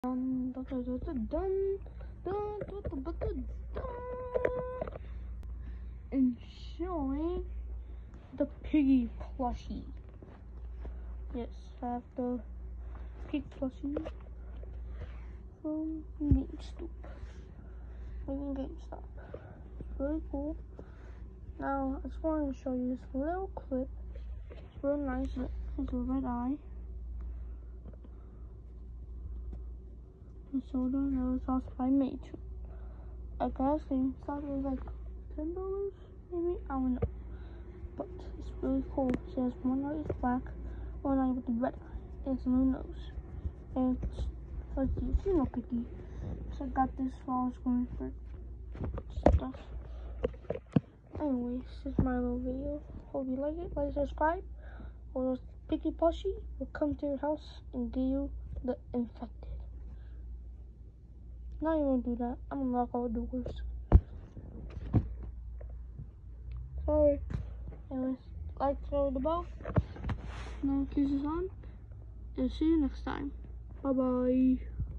Dun, dun, dun, dun, dun, dun, dun, dun, dun, dun, dun. Enjoying the piggy plushie. Yes, I have the pig plushie from GameStop. It's really cool. Now, I just wanted to show you this little clip. It's real nice. It has a red eye. And soda, and it was also by May too. I guess GameStop was like $10, maybe? I don't know. But it's really cool. It says one eye is black, one eye with the red eye. And it's a new nose. And it's like the piggy. So I got this while I was going for stuff. Anyways, this is my little video. Hope you like it. Like, subscribe, or the piggy plushie will come to your house and give you the infected. Now you won't do that. I'm gonna knock all the doors. Sorry. Anyways, like, throw the bell. Notifications on. And see you next time. Bye bye.